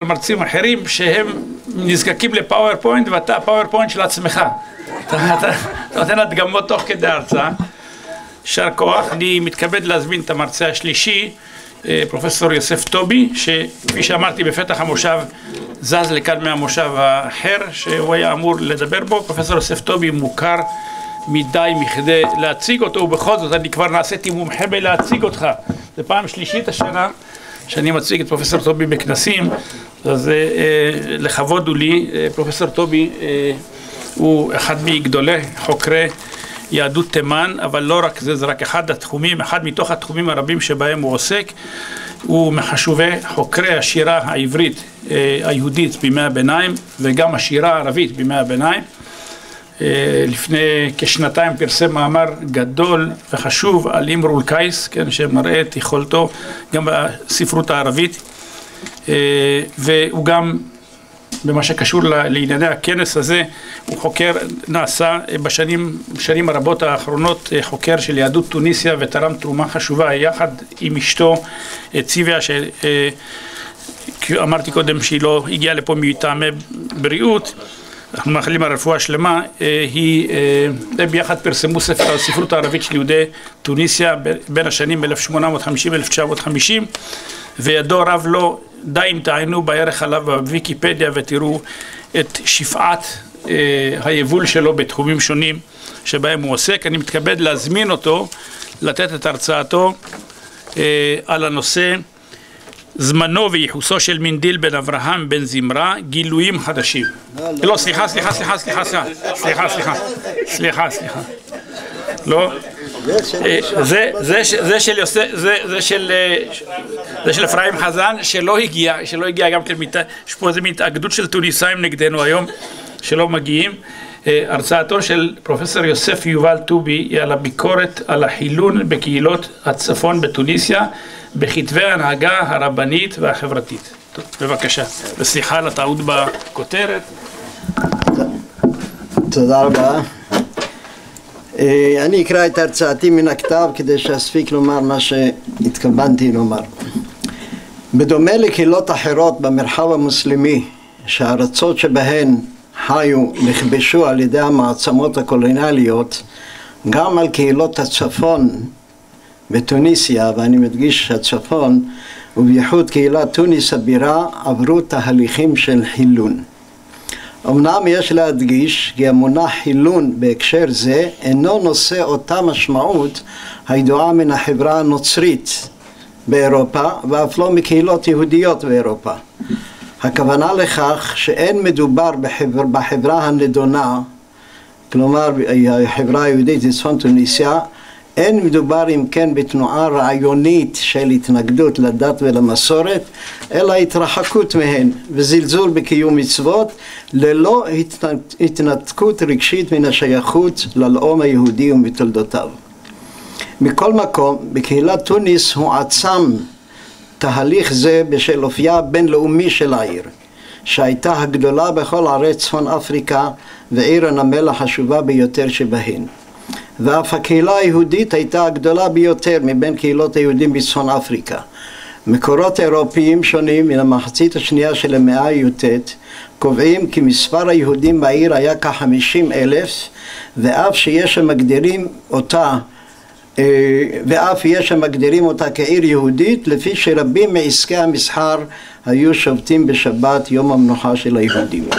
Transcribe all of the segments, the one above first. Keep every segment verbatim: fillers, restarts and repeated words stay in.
מרצים אחרים שהם נזקקים לפאורפוינט ואתה הפאורפוינט של עצמך. אתה, אתה, אתה נותן הדגמות תוך כדי ההרצאה. שר כוח, אני מתכבד להזמין את המרצה השלישי, פרופסור יוסף טובי, שכפי שאמרתי בפתח המושב זז לכאן מהמושב האחר שהוא היה אמור לדבר בו. פרופסור יוסף טובי מוכר מדי מכדי להציג אותו, ובכל זאת אני כבר נעשיתי מומחה בלהציג אותך. זה פעם שלישית השנה שאני מציג את פרופסור טובי בכנסים, אז אה, לכבוד הוא לי. אה, פרופסור טובי אה, הוא אחד מגדולי חוקרי יהדות תימן, אבל לא רק זה, זה רק אחד התחומים, אחד מתוך התחומים הרבים שבהם הוא עוסק. הוא מחשובי חוקרי השירה העברית אה, היהודית בימי הביניים, וגם השירה הערבית בימי הביניים. לפני כשנתיים פרסם מאמר גדול וחשוב על אימרול קייס, כן, שמראה את יכולתו גם בספרות הערבית, והוא גם במה שקשור לענייני הכנס הזה, הוא חוקר, נעשה בשנים, בשנים הרבות האחרונות חוקר של יהדות טוניסיה, ותרם תרומה חשובה יחד עם אשתו ציוויה, שאמרתי קודם שהיא לא הגיעה לפה מטעמי בריאות, אנחנו מאחלים על רפואה שלמה. היא ביחד פרסמו ספר על הספרות הערבית של יהודי טוניסיה בין השנים אלף שמונה מאות חמישים עד אלף תשע מאות חמישים, וידו רב לו, די אם תעיינו בערך עליו בוויקיפדיה ותראו את שפעת היבול שלו בתחומים שונים שבהם הוא עוסק. אני מתכבד להזמין אותו לתת את הרצאתו על הנושא זמנו וייחוסו של מנדיל בן אברהם בן זמרה, גילויים חדשים. לא, סליחה, סליחה, סליחה, סליחה, סליחה, סליחה, סליחה, סליחה, סליחה. לא, זה, זה, זה של יוסף, זה, זה של, זה של אפרים חזן, שלא הגיע, שלא הגיע גם כן, יש פה איזה התאגדות של טוניסאים נגדנו היום, שלא מגיעים. הרצאתו של פרופסור יוסף יובל טובי היא על הביקורת על החילון בקהילות הצפון בטוניסיה, בכתבי ההנהגה הרבנית והחברתית. טוב, בבקשה, וסליחה על הטעות בכותרת. תודה רבה. אני אקרא את הרצאתי מן הכתב כדי שאספיק לומר מה שהתכוונתי לומר. בדומה לקהילות אחרות במרחב המוסלמי, שהארצות שבהן חיו נכבשו על ידי המעצמות הקולוניאליות, גם על קהילות הצפון בטוניסיה, ואני מדגיש הצפון, ובייחוד קהילת טוניס הבירה, עברו תהליכים של חילון. אמנם יש להדגיש כי המונח חילון בהקשר זה אינו נושא אותה משמעות הידועה מן החברה הנוצרית באירופה, ואף לא מקהילות יהודיות באירופה. הכוונה לכך שאין מדובר בחבר, בחברה הנדונה, כלומר החברה היהודית בצפון טוניסיה, אין מדובר אם כן בתנועה רעיונית של התנגדות לדת ולמסורת, אלא התרחקות מהן וזלזול בקיום מצוות, ללא התנתקות רגשית מן השייכות ללאום היהודי ומתולדותיו. מכל מקום, בקהילת טוניס הועצם תהליך זה בשל אופייה הבינלאומי של העיר, שהייתה הגדולה בכל ערי צפון אפריקה ועיר הנמל החשובה ביותר שבהן. ואף הקהילה היהודית הייתה הגדולה ביותר מבין קהילות היהודים בצפון אפריקה. מקורות אירופיים שונים מן המחצית השנייה של המאה הי"ט קובעים כי מספר היהודים בעיר היה כ-חמישים אלף, ואף שיש שמגדירים אותה ואף יש שמגדירים אותה כעיר יהודית, לפי שרבים מעסקי המסחר היו שובתים בשבת, יום המנוחה של היהודים.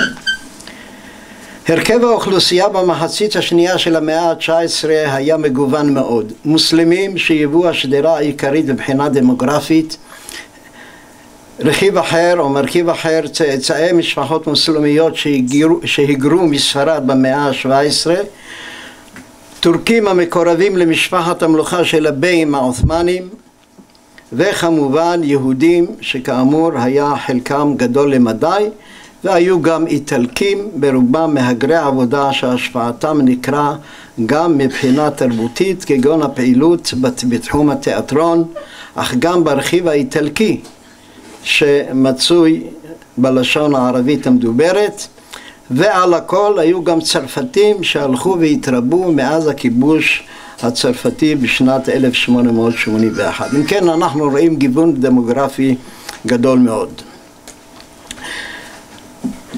הרכב האוכלוסייה במחצית השנייה של המאה ה-תשע עשרה היה מגוון מאוד. מוסלמים שהיוו השדרה העיקרית מבחינה דמוגרפית, רכיב אחר או מרכיב אחר צאצאי משפחות מוסלמיות שהיגרו, שהיגרו מספרד במאה ה-שבע עשרה, טורקים המקורבים למשפחת המלוכה של הבאים העות'מאנים, וכמובן יהודים שכאמור היה חלקם גדול למדי, והיו גם איטלקים ברובם מהגרי עבודה שהשפעתם נקרא גם מבחינה תרבותית, כגון הפעילות בתחום התיאטרון, אך גם ברכיב האיטלקי שמצוי בלשון הערבית המדוברת. ועל הכל היו גם צרפתים שהלכו והתרבו מאז הכיבוש הצרפתי בשנת אלף שמונה מאות שמונים ואחת. אם כן, אנחנו רואים גיוון דמוגרפי גדול מאוד.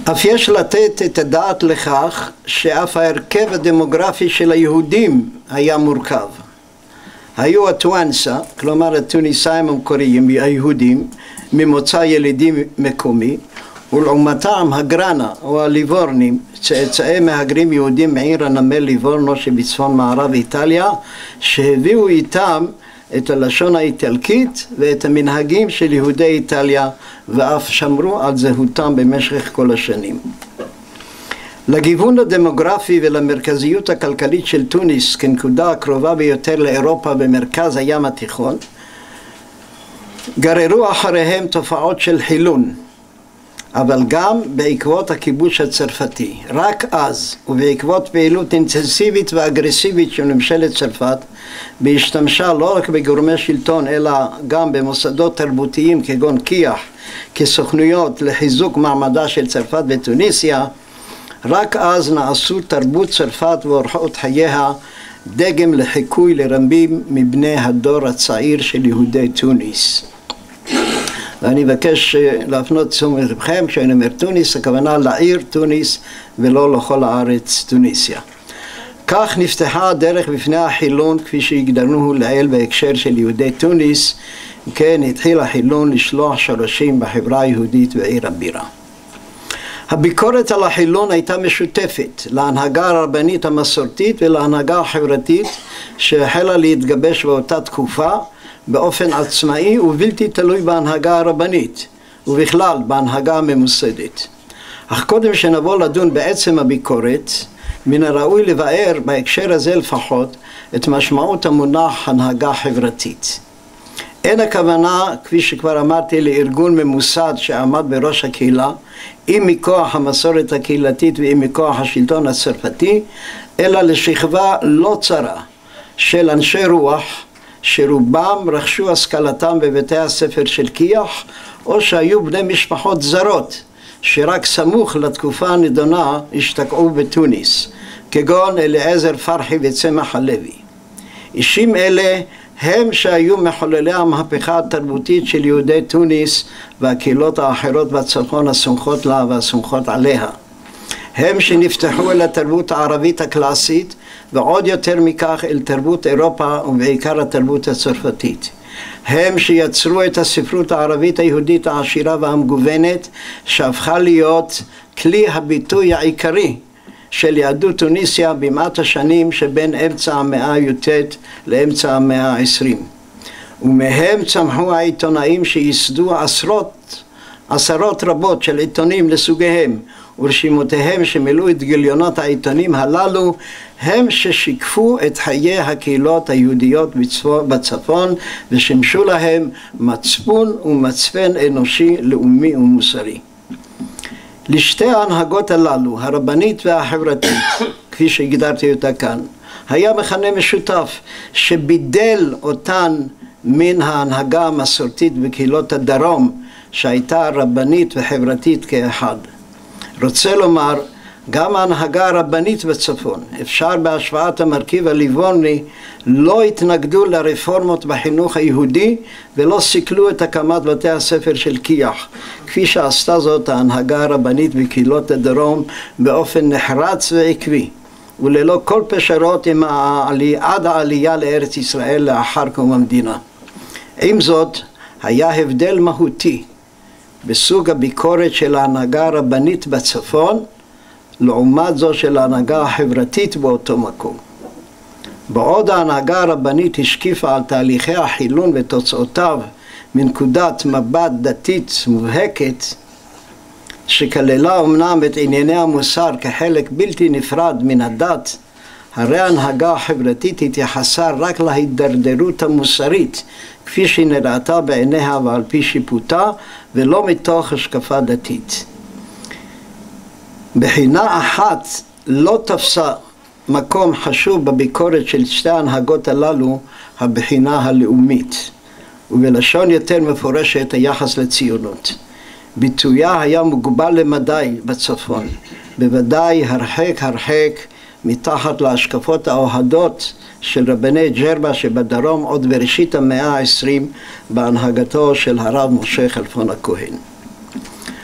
אף יש לתת את הדעת לכך שאף ההרכב הדמוגרפי של היהודים היה מורכב. היו הטואנסה, כלומר התוניסאים המקוריים, היהודים, ממוצא ילידי מקומי, ולעומתם הגרנה או הליבורנים, צאצאי מהגרים יהודים מעיר הנמל ליבורנו שבצפון מערב איטליה, שהביאו איתם את הלשון האיטלקית ואת המנהגים של יהודי איטליה, ואף שמרו על זהותם במשך כל השנים. לגיוון הדמוגרפי ולמרכזיות הכלכלית של תוניס כנקודה הקרובה ביותר לאירופה במרכז הים התיכון, גררו אחריהם תופעות של חילון, אבל גם בעקבות הכיבוש הצרפתי. רק אז, ובעקבות פעילות אינטנסיבית ואגרסיבית של ממשלת צרפת, בהשתמשה לא רק בגורמי שלטון, אלא גם במוסדות תרבותיים כגון כי"ח, כסוכנויות לחיזוק מעמדה של צרפת בתוניסיה, רק אז נעשו תרבות צרפת ואורחות חייה דגם לחיקוי לרבים מבני הדור הצעיר של יהודי תוניס. ואני מבקש להפנות תשומת לבכם, כשאני אומר תוניס, הכוונה לעיר תוניס ולא לכל הארץ תוניסיה. כך נפתחה הדרך בפני החילון, כפי שהגדרנו לעיל בהקשר של יהודי תוניס, כן התחיל החילון לשלוח שורשים בחברה היהודית בעיר הבירה. הביקורת על החילון הייתה משותפת להנהגה הרבנית המסורתית ולהנהגה החברתית שהחלה להתגבש באותה תקופה באופן עצמאי ובלתי תלוי בהנהגה הרבנית ובכלל בהנהגה הממוסדת. אך קודם שנבוא לדון בעצם הביקורת, מן הראוי לבאר בהקשר הזה לפחות את משמעות המונח הנהגה חברתית. אין הכוונה, כפי שכבר אמרתי, לארגון ממוסד שעמד בראש הקהילה, אם מכוח המסורת הקהילתית ואם מכוח השלטון הצרפתי, אלא לשכבה לא צרה של אנשי רוח, שרובם רכשו השכלתם בבתי הספר של כי"ח, או שהיו בני משפחות זרות, שרק סמוך לתקופה הנדונה השתקעו בתוניס, כגון אליעזר פרחי וצמח הלוי. אישים אלה הם שהיו מחוללי המהפכה התרבותית של יהודי תוניס והקהילות האחרות בצפון הסומכות לה והסומכות עליה. הם שנפתחו אל התרבות הערבית הקלאסית ועוד יותר מכך אל תרבות אירופה ובעיקר התרבות הצרפתית. הם שיצרו את הספרות הערבית היהודית העשירה והמגוונת שהפכה להיות כלי הביטוי העיקרי של יהדות תוניסיה במעט השנים שבין אמצע המאה הי"ט לאמצע המאה העשרים. ומהם צמחו העיתונאים שייסדו עשרות, עשרות רבות של עיתונים לסוגיהם, ורשימותיהם שמילאו את גיליונות העיתונים הללו הם ששיקפו את חיי הקהילות היהודיות בצפון ושמשו להם מצפון ומצפן אנושי, לאומי ומוסרי. לשתי ההנהגות הללו, הרבנית והחברתית, כפי שהגדרתי אותה כאן, היה מכנה משותף שבידל אותן מן ההנהגה המסורתית בקהילות הדרום, שהייתה רבנית וחברתית כאחד. רוצה לומר, גם ההנהגה הרבנית בצפון, אפשר בהשוואת המרכיב הליבורני, לא התנגדו לרפורמות בחינוך היהודי ולא סיכלו את הקמת בתי הספר של כי"ח, כפי שעשתה זאת ההנהגה הרבנית בקהילות הדרום באופן נחרץ ועקבי, וללא כל פשרות עם העלי, עד העלייה לארץ ישראל לאחר קום המדינה. עם זאת, היה הבדל מהותי בסוג הביקורת של ההנהגה הרבנית בצפון, לעומת זו של ההנהגה החברתית באותו מקום. בעוד ההנהגה הרבנית השקיפה על תהליכי החילון ותוצאותיו מנקודת מבט דתית מובהקת, שכללה אומנם את ענייני המוסר כחלק בלתי נפרד מן הדת, הרי ההנהגה החברתית התייחסה רק להידרדרות המוסרית, כפי שהיא נראתה בעיניה ועל פי שיפוטה, ולא מתוך השקפה דתית. בחינה אחת לא תפסה מקום חשוב בביקורת של שתי ההנהגות הללו, הבחינה הלאומית, ובלשון יותר מפורשת היחס לציונות. ביטויה היה מוגבל למדי בצפון, בוודאי הרחק הרחק מתחת להשקפות האוהדות של רבני ג'רבה שבדרום עוד בראשית המאה העשרים בהנהגתו של הרב משה כלפון הכהן.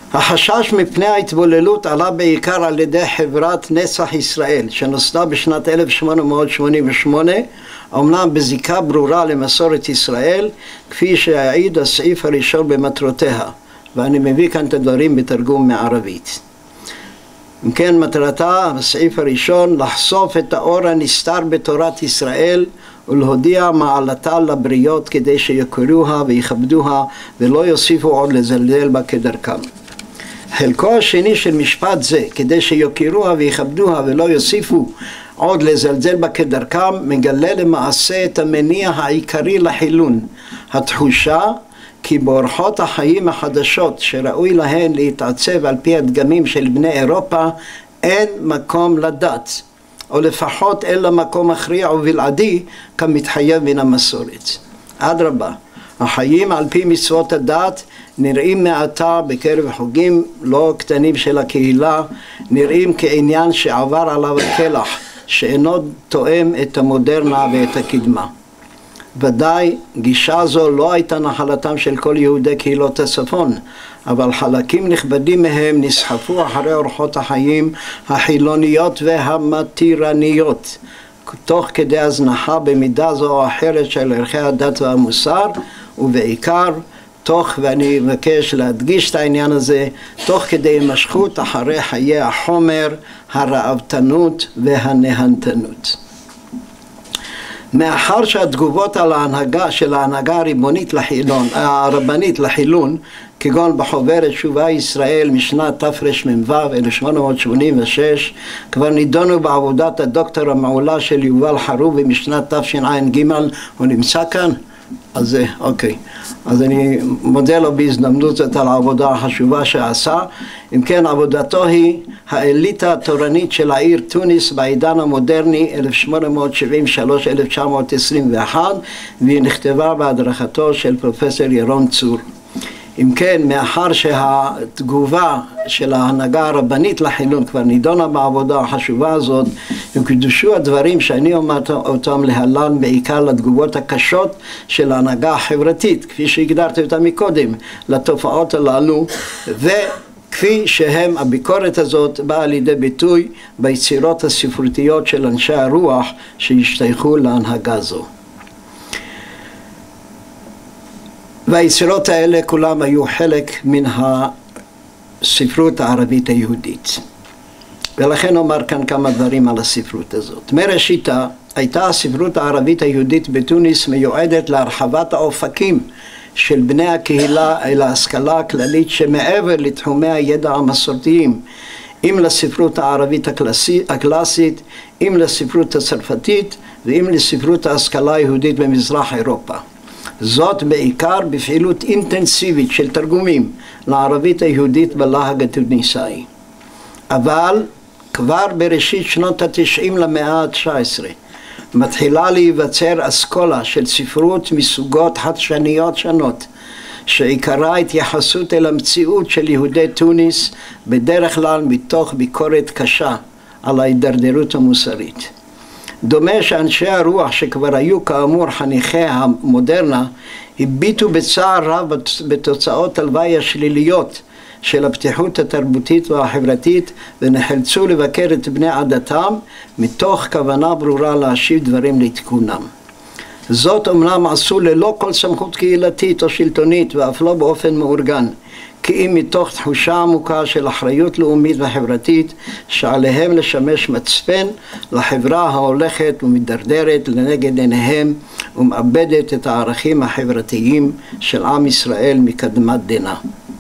החשש מפני ההתבוללות עלה בעיקר על ידי חברת נצח ישראל, שנוסדה בשנת אלף שמונה מאות שמונים ושמונה, אומנם בזיקה ברורה למסורת ישראל, כפי שהעיד הסעיף הראשון במטרותיה, ואני מביא כאן את הדברים בתרגום מערבית. אם כן, מטרתה, הסעיף הראשון, לחשוף את האור הנסתר בתורת ישראל ולהודיע מעלתה לבריות כדי שיכירוה ויכבדוה ולא יוסיפו עוד לזלזל בה כדרכם. חלקו השני של משפט זה, כדי שיכירוה ויכבדוה ולא יוסיפו עוד לזלזל בה כדרכם, מגלה למעשה את המניע העיקרי לחילון, התחושה כי באורחות החיים החדשות שראוי להן להתעצב על פי הדגמים של בני אירופה אין מקום לדת, או לפחות אין לה מקום מכריע ובלעדי כמתחייב מן המסורת. אדרבה, החיים על פי מצוות הדת נראים מעתה בקרב חוגים לא קטנים של הקהילה, נראים כעניין שעבר עליו הכלח, שאינו תואם את המודרנה ואת הקדמה. ודאי גישה זו לא הייתה נחלתם של כל יהודי קהילות הצפון, אבל חלקים נכבדים מהם נסחפו אחרי אורחות החיים החילוניות והמתירניות, תוך כדי הזנחה במידה זו או אחרת של ערכי הדת והמוסר, ובעיקר תוך, ואני מבקש להדגיש את העניין הזה, תוך כדי הימשכות אחרי חיי החומר, הרעבתנות והנהנתנות. מאחר שהתגובות על ההנהגה של ההנהגה הריבונית לחילון, הרבנית לחילון, כגון בחוברת שובה ישראל משנת תרמ"ו אלף שמונה מאות שמונים ושש, כבר נידונו בעבודת הדוקטור המעולה של יובל חרובי משנת תשע"ג, הוא נמצא כאן? אז זה, אוקיי. אז אני מודה לו בהזדמנות זאת על העבודה החשובה שעשה. אם כן, עבודתו היא האליטה התורנית של העיר טוניס בעידן המודרני אלף שמונה מאות שבעים ושלוש עד אלף תשע מאות עשרים ואחת, והיא נכתבה בהדרכתו של פרופסור ירון צור. אם כן, מאחר שהתגובה של ההנהגה הרבנית לחילון כבר נידונה בעבודה החשובה הזאת, וקדושו הדברים שאני אומר אותם להלן בעיקר לתגובות הקשות של ההנהגה החברתית, כפי שהגדרתי אותה מקודם, לתופעות הללו, וכפי שהם, הביקורת הזאת באה לידי ביטוי ביצירות הספרותיות של אנשי הרוח שהשתייכו להנהגה זו. והיצירות האלה כולם היו חלק מן הספרות הערבית היהודית. ולכן אומר כאן כמה דברים על הספרות הזאת. מראשיתה הייתה הספרות הערבית היהודית בתוניס מיועדת להרחבת האופקים של בני הקהילה אל ההשכלה הכללית שמעבר לתחומי הידע המסורתיים, אם לספרות הערבית הקלאסית, הקלאסית, אם לספרות הצרפתית ואם לספרות ההשכלה היהודית במזרח אירופה. זאת בעיקר בפעילות אינטנסיבית של תרגומים לערבית היהודית בלהג התוניסאי. אבל כבר בראשית שנות התשעים למאה ה-תשע עשרה מתחילה להיווצר אסכולה של ספרות מסוגות חדשניות שונות, שעיקרה התייחסות אל המציאות של יהודי טוניס, בדרך כלל מתוך ביקורת קשה על ההידרדרות המוסרית. דומה שאנשי הרוח שכבר היו כאמור חניכי המודרנה, הביטו בצער רב בתוצאות הלוואי השליליות של הפתיחות התרבותית והחברתית, ונחלצו לבקר את בני עדתם מתוך כוונה ברורה להשיב דברים לתיקונם. זאת אומנם עשו ללא כל סמכות קהילתית או שלטונית, ואף לא באופן מאורגן, כי אם מתוך תחושה עמוקה של אחריות לאומית וחברתית שעליהם לשמש מצפן לחברה ההולכת ומדרדרת לנגד עיניהם ומאבדת את הערכים החברתיים של עם ישראל מקדמת דנא.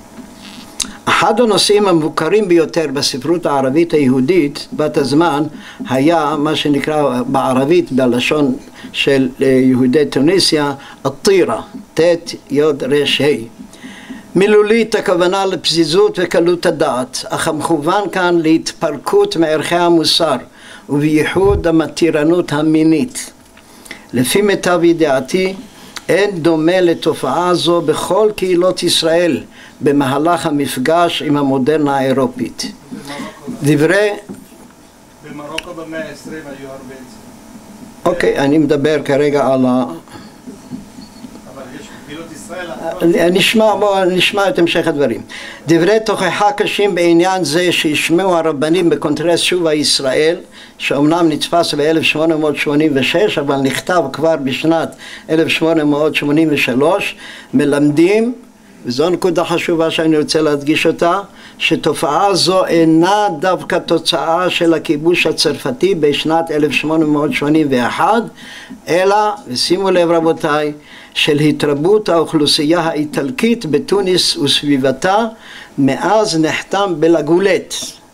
אחד הנושאים המוכרים ביותר בספרות הערבית היהודית בת הזמן היה מה שנקרא בערבית בלשון של יהודי טוניסיה הטירה, ת' יוד רש ה'. מילולית הכוונה לפזיזות וקלות הדעת, אך המכוון כאן להתפרקות מערכי המוסר ובייחוד המתירנות המינית. לפי מיטב ידיעתי אין דומה לתופעה זו בכל קהילות ישראל במהלך המפגש עם המודרנה האירופית. דברי... במרוקו במאה העשרים היו הרבה את זה. אוקיי, אני מדבר כרגע על ה... אבל יש קהילות ישראל נשמע, בוא נשמע את המשך הדברים. דברי תוכחה קשים בעניין זה שישמעו הרבנים בקונגרס שובה ישראל, שאומנם נתפס ב-אלף שמונה מאות שמונים ושש אבל נכתב כבר בשנת אלף שמונה מאות שמונים ושלוש, מלמדים, וזו נקודה חשובה שאני רוצה להדגיש אותה, שתופעה זו אינה דווקא תוצאה של הכיבוש הצרפתי בשנת אלף שמונה מאות שמונים ואחת, אלא, ושימו לב רבותיי, של התרבות האוכלוסייה האיטלקית בתוניס וסביבתה מאז נחתם בלגולט,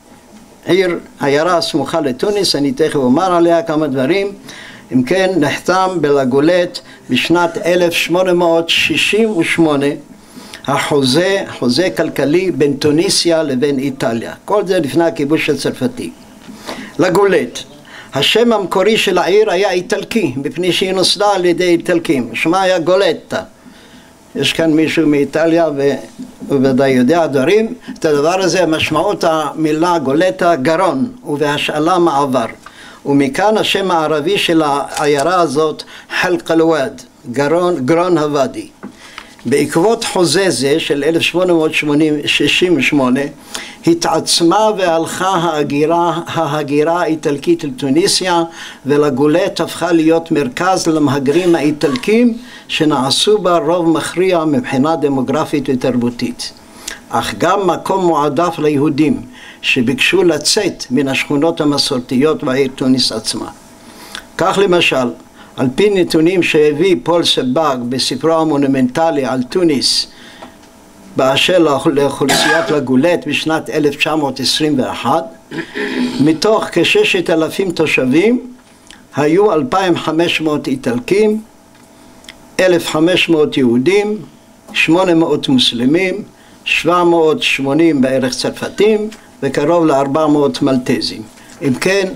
עיר, עיירה סמוכה לתוניס, אני תכף אומר עליה כמה דברים. אם כן, נחתם בלגולט בשנת אלף שמונה מאות שישים ושמונה החוזה, חוזה כלכלי בין תוניסיה לבין איטליה. כל זה לפני הכיבוש הצרפתי. לגולט. השם המקורי של העיר היה איטלקי, מפני שהיא נוסדה על ידי איטלקים. שמה היה גולטה. יש כאן מישהו מאיטליה ובוודאי יודע דברים. את הדבר הזה, משמעות המילה גולטה, גרון, ובהשאלה מעבר. ומכאן השם הערבי של העיירה הזאת, חלק אל-וואד, גרון, גרון הוואדי. בעקבות חוזה זה של אלף שמונה מאות שישים ושמונה התעצמה והלכה ההגירה, ההגירה האיטלקית לתוניסיה, ולגולט הפכה להיות מרכז למהגרים האיטלקים שנעשו בה רוב מכריע מבחינה דמוגרפית ותרבותית, אך גם מקום מועדף ליהודים שביקשו לצאת מן השכונות המסורתיות בעיר תוניס עצמה. כך למשל, על פי נתונים שהביא פול סבאג בספרו המונומנטלי על תוניס באשר לאוכלוסיית לגולט בשנת אלף תשע מאות עשרים ואחת, מתוך כששת אלפים תושבים היו אלפיים וחמש מאות איטלקים, אלף וחמש מאות יהודים, שמונה מאות מוסלמים, שבע מאות ושמונים בערך צרפתים וקרוב ל-ארבע מאות מלטזים. אם כן,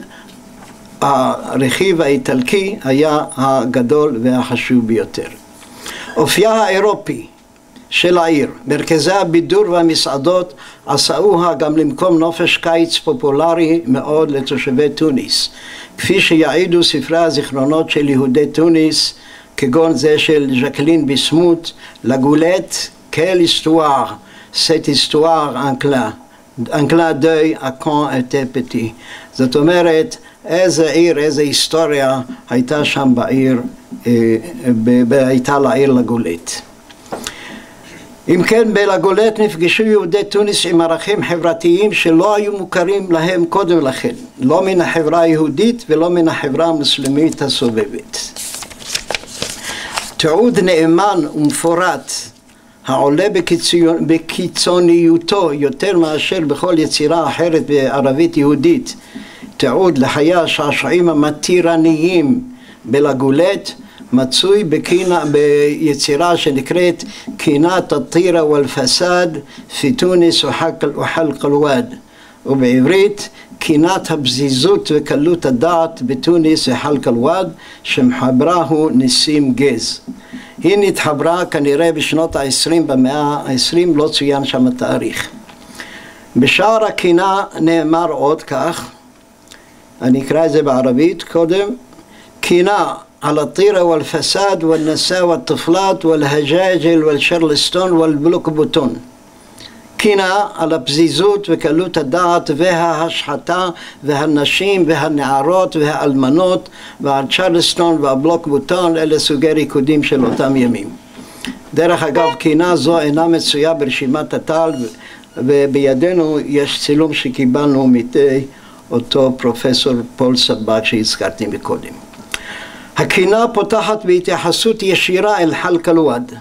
הרכיב האיטלקי היה הגדול והחשוב ביותר. אופייה האירופי של העיר, מרכזי הבידור והמסעדות עשאוה גם למקום נופש קיץ פופולרי מאוד לתושבי תוניס, כפי שיעידו ספרי הזיכרונות של יהודי תוניס, כגון זה של ז'קלין ביסמוט, לגולט, קל היסטואר, סט היסטואר אנקלה, אנקלה די אקון אטה פטי. זאת אומרת, איזה עיר, איזה היסטוריה הייתה שם בעיר, הייתה לעיר לגולט. אם כן, בלגולט נפגשו יהודי תוניס עם ערכים חברתיים שלא היו מוכרים להם קודם לכן, לא מן החברה היהודית ולא מן החברה המוסלמית הסובבת. תיעוד נאמן ומפורט העולה בקיצון, בקיצוניותו יותר מאשר בכל יצירה אחרת בערבית יהודית, תיעוד לחיי השעשועים המתירניים בלגולט, מצוי בקינה, ביצירה שנקראת קינת הטירה והפסד פי תוניס וחלק אל-וואד, ובעברית קינת הפזיזות וקלות הדעת בתוניס וחלק אל-וואד, שמחברה הוא ניסים גז. היא נתחברה כנראה בשנות ה-עשרים במאה ה-עשרים, לא צוין שם התאריך. בשער הקינה נאמר עוד כך, אני אקרא את זה בערבית קודם, קינה על הטירה והפסד והנסה והטפלת וההג'אג'ל והשרלסטון והבלוקבוטון. קינה על הפזיזות וקלות הדעת וההשחתה והנשים והנערות והאלמנות, ועל צ'רלסטון והבלוקבוטון, אלה סוגי ריקודים של אותם ימים. דרך אגב, קינה זו אינה מצויה ברשימת הטל, ובידינו יש צילום שקיבלנו מתי אותו פרופסור פול סבאג שהזכרתי מקודם. הקינה פותחת בהתייחסות ישירה אל חלק אל-וואד.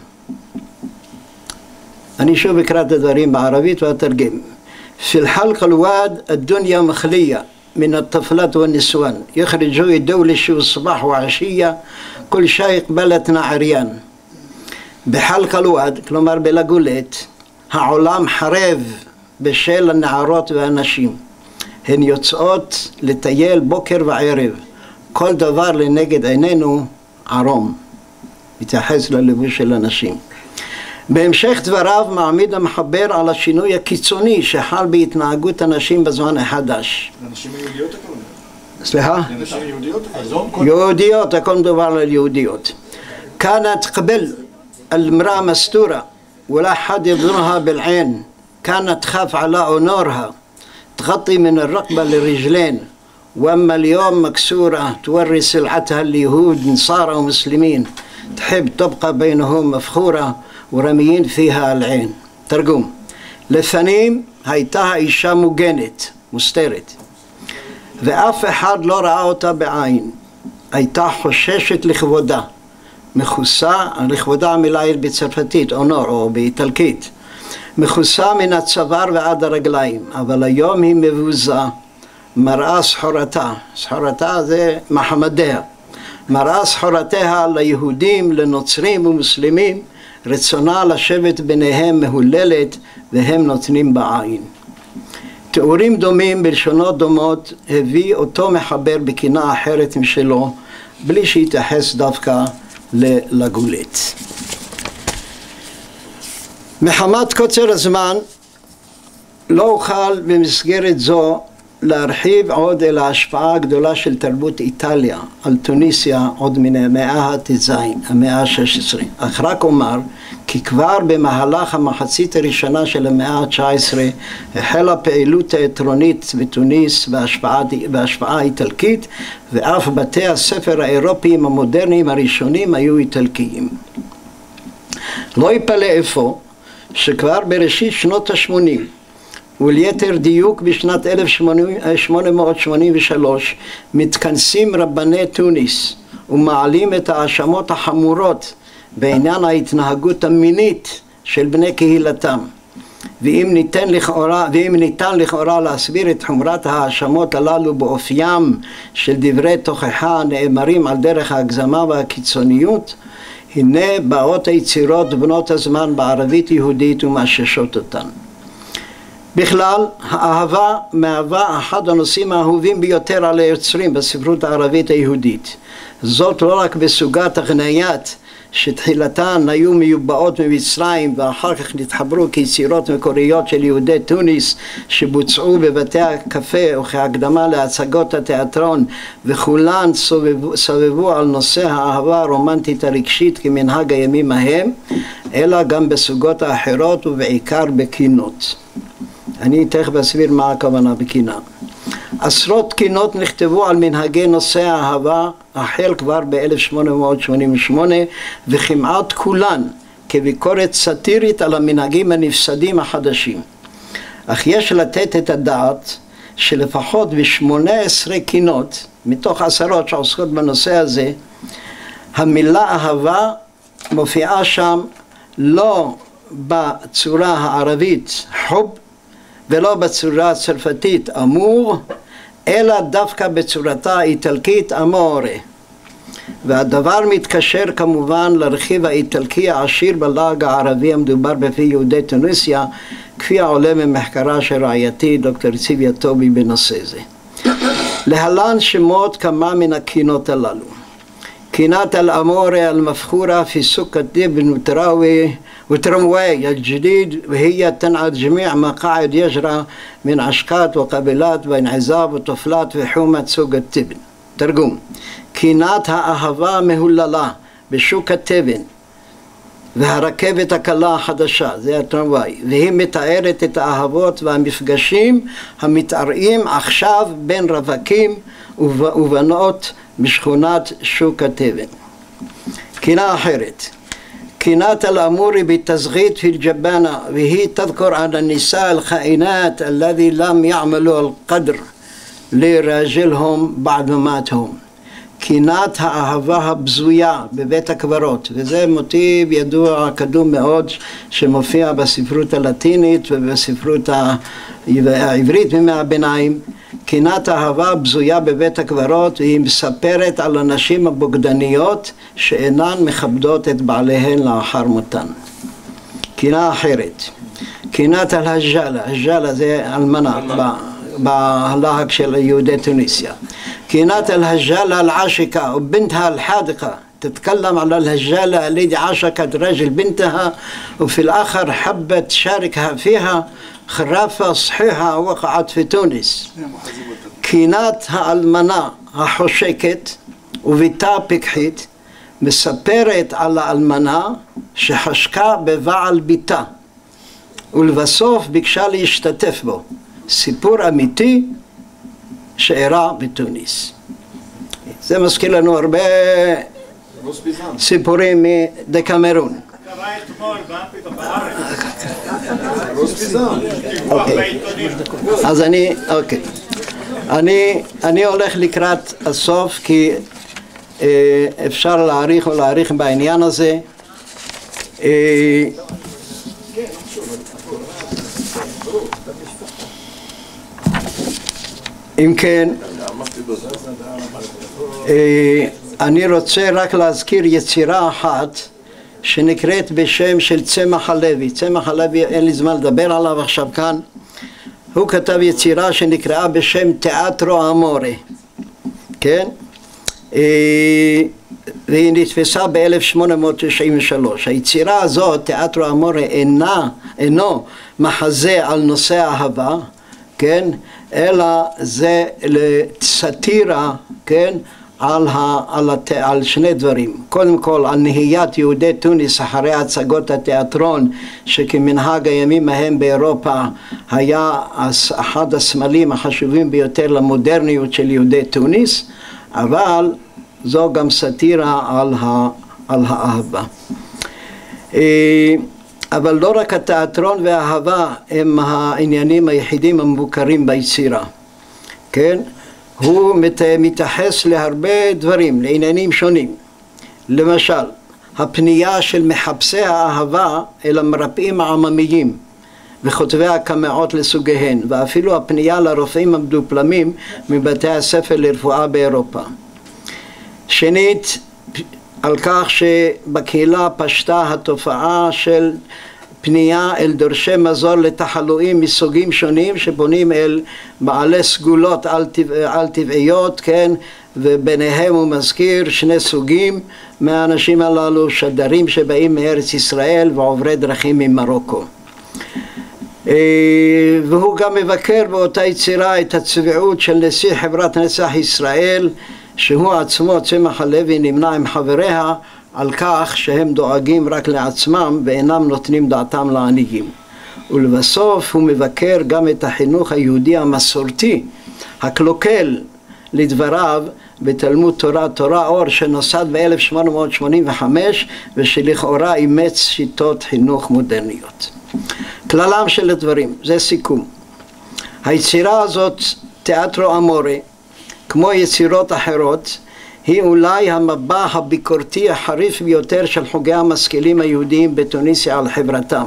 אני שוב אקרא את הדברים בערבית ואתרגם. في الحلقة الواد الدنيا مخلية من الطفلات والنسوان يخرجوا يدولشوا الصباح وعشية كل شيء قبلتنا عريان. בחלק אל-וואד, כלומר בלגולט, העולם חרב בשל הנערות והנשים. הן יוצאות לטייל בוקר וערב. כל דבר לנגד עינינו ערום. מתייחס ללבוש של הנשים. בהמשך דבריו מעמיד המחבר על השינוי הקיצוני שחל בהתנהגות הנשים בזמן החדש. לנשים יהודיות הכל? סליחה? לנשים יהודיות? יהודיות, הכל מדובר על יהודיות. כאנת קבל المرأة مستورة ولا حد يظنها بالعين، كانت تخاف على أونورها، تغطي من الرقبة للرجلين، وأما اليوم مكسورة توري سلعتها اليهود نصارى ومسلمين، تحب تبقى بينهم مفخورة ورميين فيها العين. ترجم: לפנים הייתה אישה מוגנת, מוסתרת, ואף אחד לא ראה אותה בעין, הייתה חוששת לכבודה, מכוסה, לכבודה המילה היא בצרפתית, אונור, או באיטלקית, מכוסה מן הצוואר ועד הרגליים, אבל היום היא מבוזה, מראה סחורתה, סחורתה זה מחמדיה, מראה סחורתיה ליהודים, לנוצרים ומוסלמים, רצונה לשבת ביניהם מהוללת והם נותנים בעין. תיאורים דומים בלשונות דומות הביא אותו מחבר בקינה אחרת משלו, בלי שיתייחס דווקא לגולית. מחמת קוצר הזמן לא אוכל במסגרת זו להרחיב עוד אל ההשפעה הגדולה של תרבות איטליה על טוניסיה עוד מן המאה ה-תשע, המאה ה-שש עשרה. אך רק אומר כי כבר במהלך המחצית הראשונה של המאה ה-תשע עשרה החלה פעילות תיאטרונית בתוניס בהשפעה, בהשפעה איטלקית, ואף בתי הספר האירופיים המודרניים הראשונים היו איטלקיים. לא יפלא אפוא שכבר בראשית שנות ה-שמונים וליתר דיוק בשנת אלף שמונה מאות שמונים ושלוש מתכנסים רבני תוניס ומעלים את ההאשמות החמורות בעניין ההתנהגות המינית של בני קהילתם. ואם ניתן לכאורה, ואם ניתן לכאורה להסביר את חומרת ההאשמות הללו באופיים של דברי תוכחה הנאמרים על דרך ההגזמה והקיצוניות, הנה באות היצירות בנות הזמן בערבית יהודית ומאששות אותן. בכלל, האהבה מהווה אחד הנושאים האהובים ביותר על היוצרים בספרות הערבית היהודית. זאת לא רק בסוגת הגניית שתחילתן היו מיובאות ממצרים ואחר כך נתחברו כיצירות מקוריות של יהודי תוניס שבוצעו בבתי הקפה וכהקדמה להצגות התיאטרון, וכולן סובבו, סובבו על נושא האהבה הרומנטית הרגשית כמנהג הימים ההם, אלא גם בסוגות האחרות ובעיקר בקינות. אני תכף אסביר מה הכוונה בקינה. עשרות קינות נכתבו על מנהגי נושא האהבה החל כבר ב-אלף שמונה מאות שמונים ושמונה, וכמעט כולן כביקורת סאטירית על המנהגים הנפסדים החדשים. אך יש לתת את הדעת שלפחות ב-שמונה עשרה קינות מתוך עשרות שעוסקות בנושא הזה, המילה אהבה מופיעה שם לא בצורה הערבית חוב ולא בצורה הצרפתית אמור, אלא דווקא בצורתה האיטלקית אמורה. והדבר מתקשר כמובן לרכיב האיטלקי העשיר בלעג הערבי המדובר בפי יהודי טוניסיה, כפי העולה ממחקרה של רעייתי דוקטור ציוויה טובי בנושא זה. להלן שמות כמה מן הקינות הללו. קינת אל-אמורה אל-מפחורה في سوق الدب وتراوي وترمواي الجديد، وهي تنعت جميع مقاعد يجرى من عشقات وقبلات وانعزاب وطفلات في حومة سوق التبن. ترجم: קינת האהבה מהוללה בשוק התבן והרכבת הקלה החדשה, זה הטרמוואי, והיא מתארת את האהבות והמפגשים המתארעים עכשיו בין רווקים ובנות בשכונת שוק התבן. קינה אחרת, קינת אל-אמורי בתזغيط في الجبانة، وهي تذكر عن النساء الخائنات الذي لم يعملوا القدر לרג'לهم بعد ממתهم. קינת האהבה הבזויה בבית הקברות, וזה מוטיב ידוע קדום מאוד שמופיע בספרות הלטינית ובספרות העברית מימי הביניים. קינת האהבה הבזויה בבית הקברות, והיא מספרת על הנשים הבוגדניות שאינן מכבדות את בעליהן לאחר מותן. קינה אחרת, קינת אל-הג'אלה, הג'אלה זה אלמנה בלהג של יהודי טוניסיה. كانت الهجالة العاشقة وبنتها الحاذقة، تتكلم على الهجالة التي عاشقت رجل بنتها وفي الآخر حبت تشاركها فيها خرافة صحيحة وقعت في تونس. كانت האלמנה החושקת וביתה פיקחית מספרת על האלמנה שחשקה בבעל ביתה ולבסוף ביקשה להשתתף בו. סיפור אמיתי שאירע בתוניס. זה מזכיר לנו הרבה סיפורים מדקמרון. אז אני, אוקיי. אני, אני הולך לקראת הסוף כי אה, אפשר להעריך או להעריך בעניין הזה. אה, אם כן, אה, אני רוצה רק להזכיר יצירה אחת שנקראת בשם של צמח הלוי. צמח הלוי אין לי זמן לדבר עליו עכשיו כאן. הוא כתב יצירה שנקראה בשם תיאטרו אמורה, כן? והיא נתפסה ב-אלף שמונה מאות תשעים ושלוש. היצירה הזאת, תיאטרו אמורה, אינה, אינו מחזה על נושא האהבה, כן? אלא זה סאטירה, כן? על, ה, על, הת, על שני דברים. קודם כל על נהיית יהודי תוניס אחרי הצגות התיאטרון שכמנהג הימים ההם באירופה היה אחד הסמלים החשובים ביותר למודרניות של יהודי תוניס, אבל זו גם סאטירה על, ה, על האהבה. אבל לא רק התיאטרון והאהבה הם העניינים היחידים המבוקרים ביצירה, כן? הוא מתייחס להרבה דברים, לעניינים שונים. למשל, הפנייה של מחפשי האהבה אל המרפאים העממיים וכותבי הקמעות לסוגיהן, ואפילו הפנייה לרופאים המדופלמים מבתי הספר לרפואה באירופה. שנית, על כך שבקהילה פשטה התופעה של פנייה אל דורשי מזור לתחלואים מסוגים שונים שפונים אל בעלי סגולות על טבעיות, כן? וביניהם הוא מזכיר שני סוגים מהאנשים הללו, שדרים שבאים מארץ ישראל ועוברי דרכים ממרוקו. והוא גם מבקר באותה יצירה את הצביעות של נשיא חברת נצח ישראל, שהוא עצמו צמח הלוי נמנה עם חבריה על כך שהם דואגים רק לעצמם ואינם נותנים דעתם לעניים. ולבסוף הוא מבקר גם את החינוך היהודי המסורתי הקלוקל לדבריו בתלמוד תורה, תורה אור, שנוסד ב-אלף שמונה מאות שמונים וחמש ושלכאורה אימץ שיטות חינוך מודרניות. כללם של הדברים, זה סיכום. היצירה הזאת, תיאטרו אמורה, כמו יצירות אחרות, היא אולי המבע הביקורתי החריף ביותר של חוגי המשכילים היהודיים בתוניסיה על חברתם.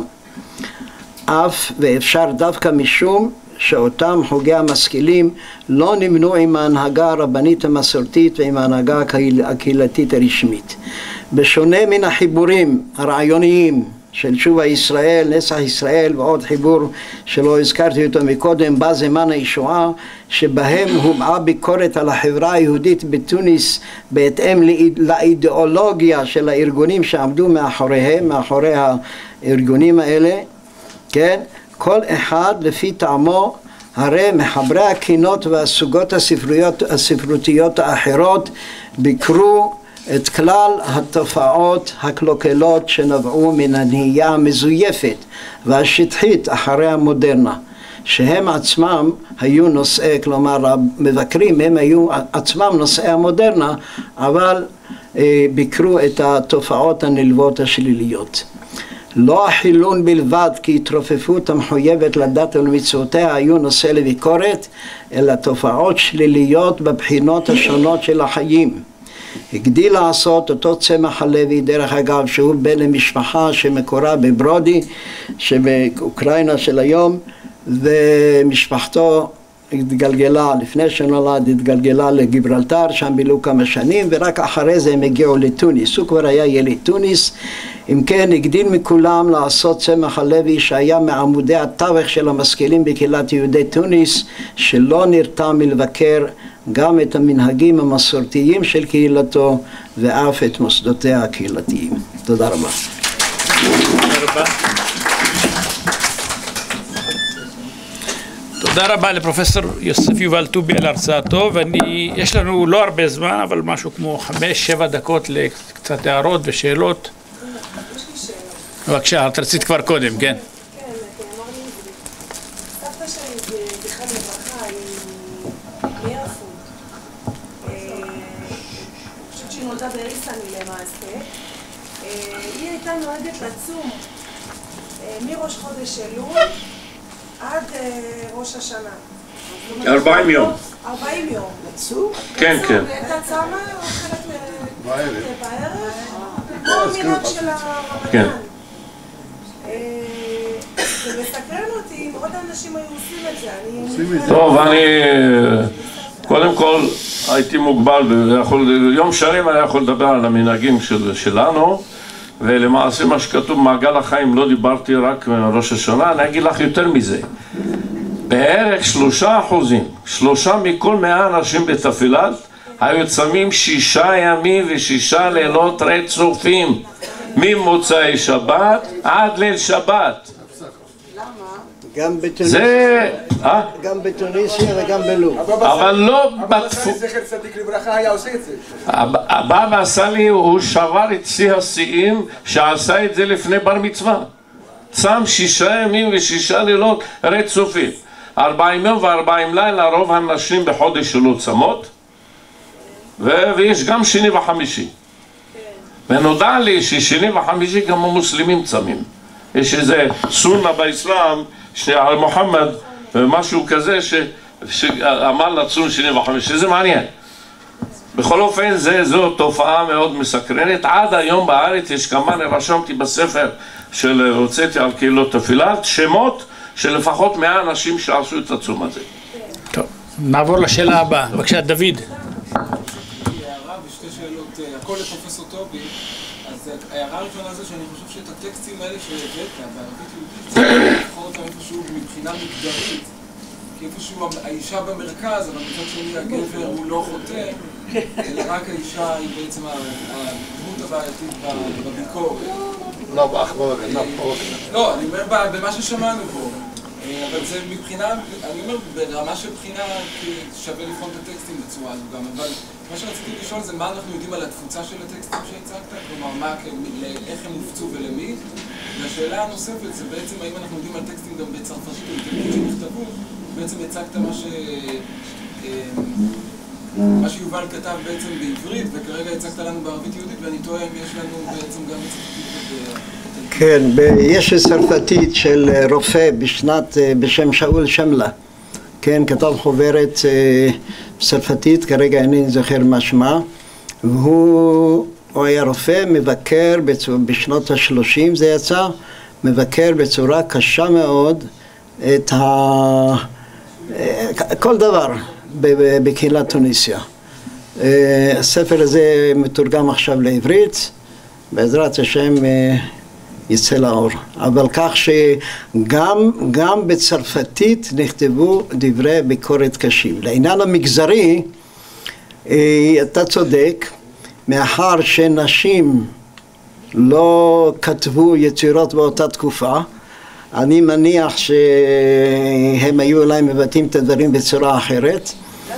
אף ואפשר דווקא משום שאותם חוגי המשכילים לא נמנו עם ההנהגה הרבנית המסורתית ועם ההנהגה הקהילתית הרשמית. בשונה מן החיבורים הרעיוניים של שובה ישראל, נצח ישראל ועוד חיבור שלא הזכרתי אותו מקודם, בא זמן הישועה, שבהם הובעה ביקורת על החברה היהודית בתוניס בהתאם לאידיאולוגיה של הארגונים שעמדו מאחוריהם, מאחורי הארגונים האלה, כן? כל אחד לפי טעמו, הרי מחברי הקינות והסוגות הספרותיות, הספרותיות האחרות ביקרו את כלל התופעות הקלוקלות שנבעו מן הנהייה המזויפת והשטחית אחרי המודרנה, שהם עצמם היו נושאי, כלומר המבקרים הם היו עצמם נושאי המודרנה, אבל אה, ביקרו את התופעות הנלוות השליליות. לא החילון בלבד כי התרופפות המחויבת לדת ולמצוותיה היו נושא לביקורת, אלא תופעות שליליות בבחינות השונות של החיים. הגדיל לעשות אותו צמח הלוי, דרך אגב, שהוא בן למשפחה שמקורה בברודי שבאוקראינה של היום, ומשפחתו התגלגלה, לפני שנולד התגלגלה לגיברלטר, שם בילו כמה שנים, ורק אחרי זה הם הגיעו לתוניס. הוא כבר היה יליד תוניס. אם כן, הגדיל מכולם לעשות צמח הלוי שהיה מעמודי התווך של המשכילים בקהילת יהודי תוניס, שלא נרתע מלבקר גם את המנהגים המסורתיים של קהילתו ואף את מוסדותיה הקהילתיים. תודה רבה. תודה רבה. תודה רבה לפרופסור יוסף יובל טובי על הרצאתו, ויש לנו לא הרבה זמן, אבל משהו כמו חמש, שבע דקות לקצת הערות ושאלות. בבקשה, את רצית כבר קודם, כן? כן, אמר לי, סבתא שלי זה בכלל לברכה, היא מירפוד. אני חושבת שהיא נולדה בריסני למעשה. היא הייתה נוהגת לצום מראש חודש אלול עד ראש השנה. ארבעים יום. ארבעים יום. לצום? כן, כן. הייתה צמה, אוכלת בערב, כמו המנהג של כן. הרמדאן. זה מסקרן אותי אם עוד אנשים היו עושים את זה. טוב, אני קודם כל הייתי מוגבל, יום שלם אני יכול לדבר על המנהגים שלנו, ולמעשה מה שכתוב מעגל החיים לא דיברתי רק מראש השנה. אני אגיד לך יותר מזה, בערך שלושה אחוזים, שלושה מכל מאה אנשים בתפילת היו צמים שישה ימים ושישה לילות רצופים ממוצאי שבת עד ליל שבת. גם בתוניסיה, זה, אה? גם בתוניסיה וגם בלוב. אבל לא בתפו... זכר צדיק לברכה היה עושה את זה. הבבא סאלי הוא שבר את שיא השיאים שעשה את זה לפני בר מצווה. צם שישה ימים ושישה לילות רצופים. ארבעים יום וארבעים לילה, רוב הנשים בחודש שלו צמות, ו- ויש גם שני וחמישי. ונודע לי ששני וחמישי גם המוסלמים צמים. יש איזה סונה באסלאם, שעל מוחמד, משהו כזה ש... שאמר לצום שני וחמישי, זה מעניין. בכל אופן, זה, זו תופעה מאוד מסקרנת. עד היום בארץ יש כמה, אני רשמתי בספר של הוצאתי על קהילות תפילת, שמות של לפחות מאה אנשים שעשו את הצום הזה. טוב, נעבור לשאלה הבאה. בבקשה, דוד. הערה ושתי שאלות, הכל לפרופסור טובי. אז ההערה הראשונה זה שאני חושב שאת הטקסטים האלה שהבאת בערבית יהודית צריך לבחור אותם איפשהו מבחינה מגדרית, כי איפשהו האישה במרכז, אבל מצד שני הגבר הוא לא חוטא, אלא רק האישה היא בעצם הדמות הבעייתית בביקורת. לא, באחרונה, לא, אני אומר במה ששמענו פה, אבל זה מבחינה, אני אומר ברמה של בחינה שווה לבחון את הטקסטים בצורה הזו גם, אבל מה שרציתי לשאול זה מה אנחנו יודעים על התפוצה של הטקסטים שהצגת, כלומר מה, איך הם הופצו ולמי, והשאלה הנוספת זה בעצם האם אנחנו יודעים על טקסטים גם בצרפתית או איטלקית שנכתבו, בעצם הצגת מה ש... מה שיובל כתב בעצם בעברית, וכרגע הצגת לנו בערבית יהודית, ואני טועה אם יש לנו בעצם גם בצרפתית. כן, יש צרפתית של רופא בשנת, בשם שאול שמלה, כן, כתב חוברת צרפתית, כרגע אני זוכר מה שמה, והוא היה רופא, מבקר בשנות השלושים זה יצא, מבקר בצורה קשה מאוד את ה... כל דבר בקהילת תוניסיה. הספר הזה מתורגם עכשיו לעברית, בעזרת השם יצא לאור, אבל כך שגם גם בצרפתית נכתבו דברי ביקורת קשים. לעניין המגזרי, אתה צודק, מאחר שנשים לא כתבו יצירות באותה תקופה, אני מניח שהם היו אולי מבטאים את הדברים בצורה אחרת.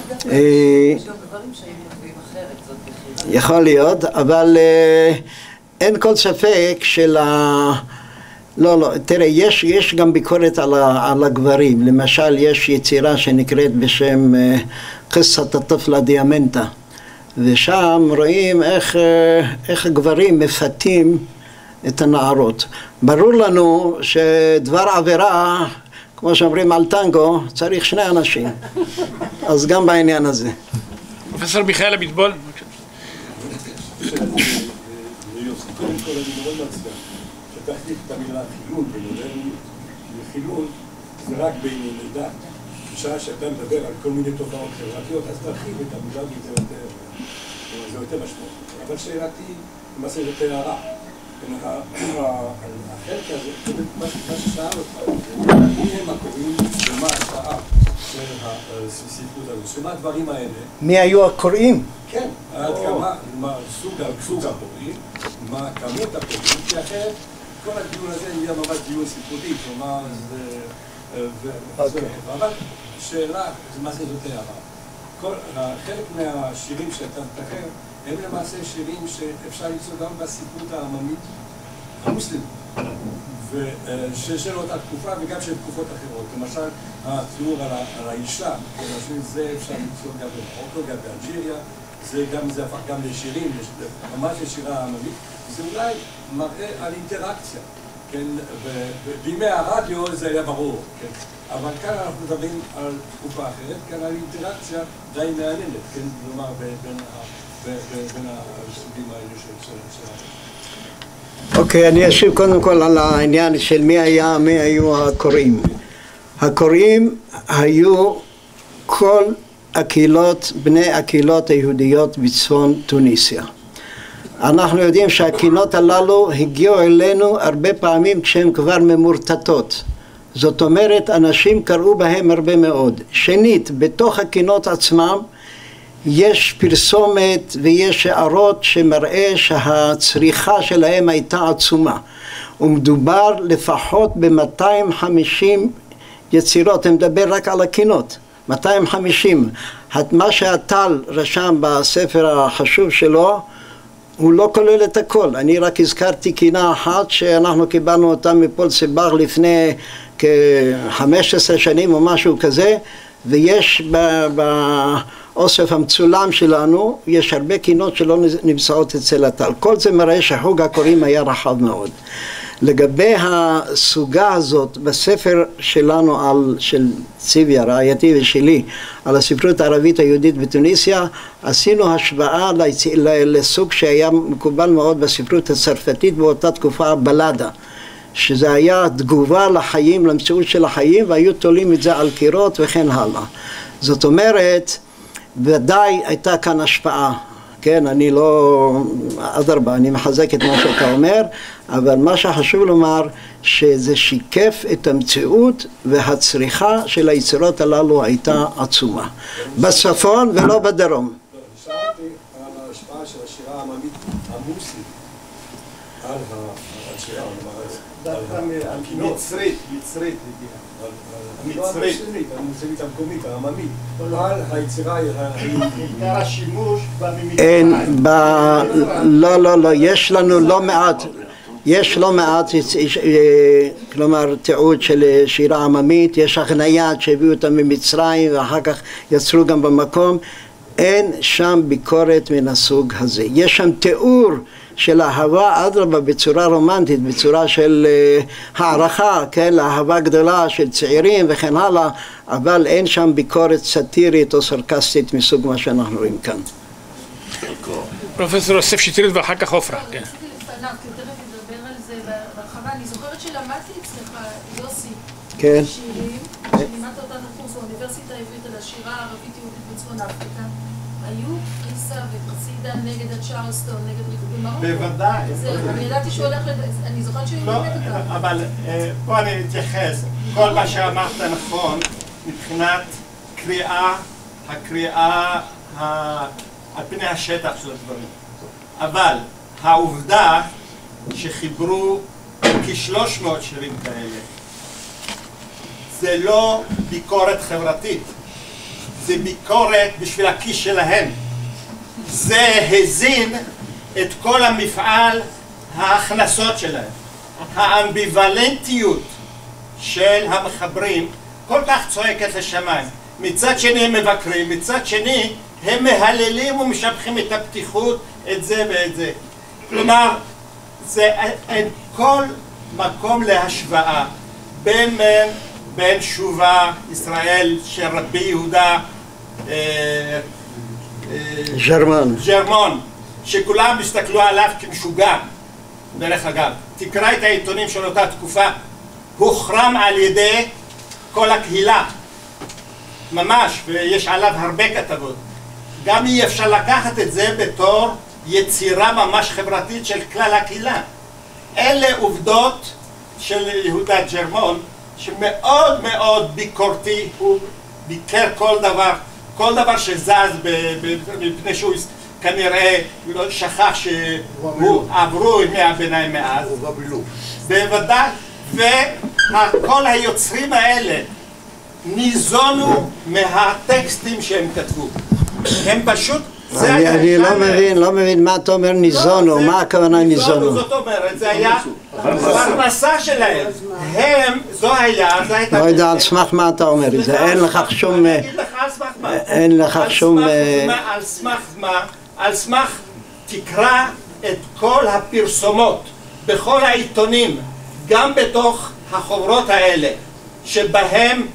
יכול להיות, אבל אין כל ספק של ה... לא, לא, תראה, יש, יש גם ביקורת על, ה, על הגברים. למשל, יש יצירה שנקראת בשם קסת הטפלה דיאמנטה, ושם רואים איך, איך הגברים מפתים את הנערות. ברור לנו שדבר עבירה, כמו שאומרים על טנגו, צריך שני אנשים. אז גם בעניין הזה. פרופסור מיכאל אביטבול. קודם כל אני מאוד מצליח, שתחליף את המילה חילול בנודנו, וחילול זה רק בעניין דת. בשעה שאתה מדבר על כל מיני תופעות חברתיות, אז תרחיב את המילה וזה יותר, זה יותר משמעות. אבל שאלתי, למעשה זאת הערה. החלק הזה, מה ששאל אותך, מי הם הקוראים ומה השעה של הספרות הזאת, שמה הדברים האלה? מי היו הקוראים? כן, עד כמה, מה סוג הקוראים, מה כמות הקוראים, כי אחרת כל הדיון הזה יהיה ממש דיון ספרותי, כלומר, אבל שאלה, מה זה זאת הערה? חלק מהשירים שאתה מתאר הם למעשה שירים שאפשר למצוא גם בספרות העממית המוסלמית של אותה תקופה וגם של תקופות אחרות. למשל, התיאור על האישה, זה אפשר למצוא גם במרוקו, גם באלג'יריה, זה הפך גם לשירים, ממש לשירה העממית, זה אולי מראה על אינטראקציה. בימי הרדיו זה היה ברור, אבל כאן אנחנו מדברים על תקופה אחרת, כאן על אינטראקציה די מעניינת, כלומר בין הסוגים האלה של הרדיו. אוקיי, אני אשיב קודם כל על העניין של מי היה, מי היו הקוראים. הקוראים היו כל הקהילות, בני הקהילות היהודיות בצפון טוניסיה. אנחנו יודעים שהקהילות הללו הגיעו אלינו הרבה פעמים כשהן כבר ממורטטות. זאת אומרת, אנשים קראו בהם הרבה מאוד. שנית, בתוך הקהילות עצמם יש פרסומת ויש הערות שמראה שהצריכה שלהם הייתה עצומה. ומדובר לפחות ב-מאתיים וחמישים יצירות, אני מדבר רק על הקהילות. מאתיים וחמישים. מה שהטל רשם בספר החשוב שלו, הוא לא כולל את הכל. אני רק הזכרתי קינה אחת שאנחנו קיבלנו אותה מפול סיבר לפני כ-חמש עשרה שנים או משהו כזה, ויש באוסף המצולם שלנו, יש הרבה קינות שלא נמצאות אצל הטל. כל זה מראה שחוג הקוראים היה רחב מאוד. לגבי הסוגה הזאת בספר שלנו על, של ציוויה, רעייתי ושלי, על הספרות הערבית היהודית בתוניסיה, עשינו השוואה לסוג שהיה מקובל מאוד בספרות הצרפתית באותה תקופה, בלדה, שזה היה תגובה לחיים, למציאות של החיים, והיו תולים את זה על קירות וכן הלאה. זאת אומרת, ודאי הייתה כאן השפעה. כן, אני לא, אדרבה, אני מחזק את מה שאתה אומר, אבל מה שחשוב לומר, שזה שיקף את המציאות והצריכה של היצירות הללו הייתה עצומה. בצפון ולא בדרום. שאלתי על ההשפעה של השירה העממית המוסלמית, על השירה העממית, המצרית, מצרית, המצרית, המוסלמית המקומית, העממית, על היצירה היהודית. השימוש אין, לא, לא, לא, יש לנו לא מעט, יש לא מעט, כלומר תיעוד של שירה עממית, יש הכניית שהביאו אותם ממצרים ואחר כך יצרו גם במקום, אין שם ביקורת מן הסוג הזה. יש שם תיאור של אהבה, אדרבה, בצורה רומנטית, בצורה של הערכה, כן, לאהבה גדולה של צעירים וכן הלאה, אבל אין שם ביקורת סאטירית או סרקסטית מסוג מה שאנחנו רואים כאן. פרופסור יוסף שטרית ואחר כך עופרה. רציתי לפניו, כי תכף נדבר על זה בהרחבה. אני זוכרת שלמדתי אצלך, יוסי, שירים, שלימדת אותנו קורס באוניברסיטה העברית על השירה הערבית-יהודית בצפון אפריקה. היו קריסה וקרסידה נגד הצ'ארלסטון, נגד ריקוד במרוקו. בוודאי. אני ידעתי שהוא הולך, אני זוכרת שהוא ילמד אותם. אבל פה אני אתייחס, כל מה שאמרת נכון מבחינת קריאה, הקריאה על פני השטח של הדברים. אבל העובדה שחיברו כ-שלוש מאות שירים כאלה, זה לא ביקורת חברתית. זה ביקורת בשביל הכיס שלהם. זה הזין את כל המפעל ההכנסות שלהם. האמביוולנטיות של המחברים כל כך צועקת לשמיים. מצד שני הם מבקרים, מצד שני הם מהללים ומשבחים את הפתיחות, את זה ואת זה. כלומר, זה אין כל מקום להשוואה בין בין שובה ישראל של רבי יהודה ג'רמן, ג'רמון, שכולם הסתכלו עליו כמשוגע. דרך אגב, תקרא את העיתונים של אותה תקופה, הוחרם על ידי כל הקהילה, ממש, ויש עליו הרבה כתבות. גם אי אפשר לקחת את זה בתור יצירה ממש חברתית של כלל הקהילה. אלה עובדות של יהודה ג'רמון, שמאוד מאוד ביקורתי, הוא ביקר כל דבר, כל דבר שזז מפני שהוא כנראה שכח שהוא עברו ימי הביניים מאז. בוודאי, כל היוצרים האלה ניזונו מהטקסטים שהם כתבו. הם פשוט... אני, אני לא מבין, לא מבין מה אתה אומר ניזונו, מה הכוונה ניזונו? זאת אומרת, זה היה פרנסה שלהם. הם, זו היה, זו הייתה... לא יודע על סמך מה אתה אומר את זה, אין לכך שום... אני אגיד לך על סמך מה. אין לכך שום... על סמך מה? על סמך תקרא את כל הפרסומות בכל העיתונים, גם בתוך החוברות האלה, שבהם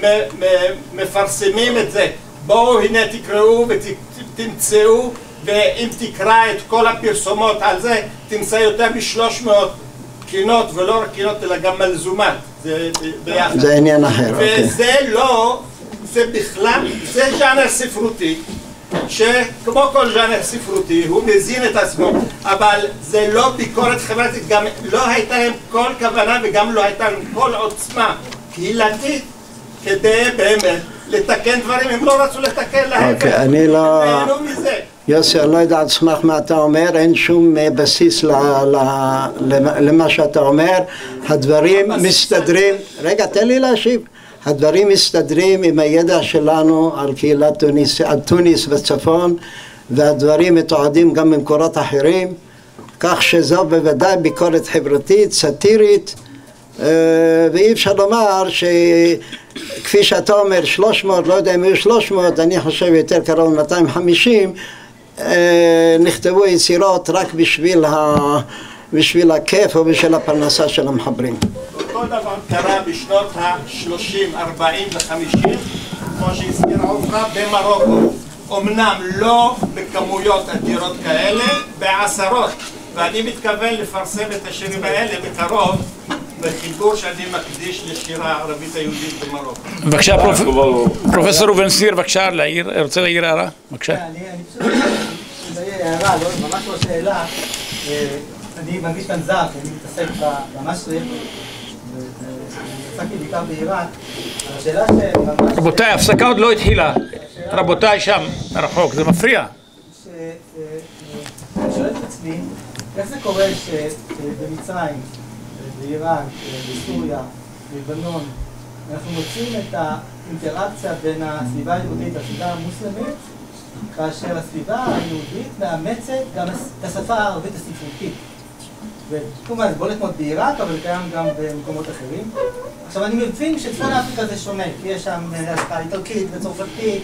מפרסמים את זה. בואו הנה תקראו ותמצאו, ואם תקרא את כל הפרסומות על זה, תמצא יותר משלוש מאות קינות, ולא רק קינות אלא גם מלזומת. זה ביחד. זה עניין אחר, אוקיי. וזה לא, זה בכלל, זה ז'אנר ספרותי, שכמו כל ז'אנר ספרותי, הוא מזין את עצמו, אבל זה לא ביקורת חברתית, גם לא הייתה להם כל כוונה וגם לא הייתה להם כל עוצמה קהילתית כדי באמת לתקן דברים, הם לא רצו לתקן להם. אוקיי, אני לא... הם נהנו מזה. יוסי, אני לא יודע על סמך מה אתה אומר, אין שום בסיס למה שאתה אומר, הדברים מסתדרים, רגע, תן לי להשיב, הדברים מסתדרים עם הידע שלנו על קהילת תוניס, על תוניס בצפון, והדברים מתועדים גם במקורות אחרים, כך שזו בוודאי ביקורת חברתית, סאטירית, ואי אפשר לומר שכפי שאתה אומר שלוש מאות, לא יודע אם יהיו שלוש מאות, אני חושב יותר קרוב ל-מאתיים וחמישים, נכתבו יצירות רק בשביל, ה... בשביל הכיף או בשביל הפרנסה של המחברים. אותו דבר קרה בשנות ה-שלושים, ארבעים וחמישים, כמו שהזכירה עופרה, במרוקו. אמנם לא בכמויות אדירות כאלה, בעשרות. ואני מתכוון לפרסם את השירים האלה בקרוב, בחיבור שאני מקדיש לשירה הערבית היהודית במרוקו. בבקשה, פרופסור ראובן שניר, בבקשה, רוצה להעיר הערה? בבקשה. אני פשוט, זה יהיה הערה, ממש לא שאלה. אני מרגיש כאן זר, כי אני מתעסק במשרי, ועסקתי בעיקר בעיראק. השאלה שממש... רבותיי, ההפסקה עוד לא התחילה. רבותיי שם, מרחוק, זה מפריע. אני שואל את עצמי, איך זה קורה שבמצרים, בעיראק, בסוריה, בלבנון, אנחנו מוצאים את האינטראקציה בין הסביבה היהודית לסביבה המוסלמית, כאשר הסביבה היהודית מאמצת גם את השפה הערבית הספרותית. וכמובן זה בולט מאוד בעיראק, אבל זה קיים גם במקומות אחרים. עכשיו אני מבין שצפון אפריקה זה שונה, כי יש שם השפעה איטלקית וצרפתית,